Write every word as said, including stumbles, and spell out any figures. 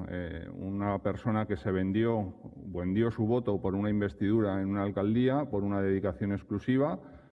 eh, una persona que se vendió, vendió su voto por una investidura en una alcaldía, por una dedicación exclusiva,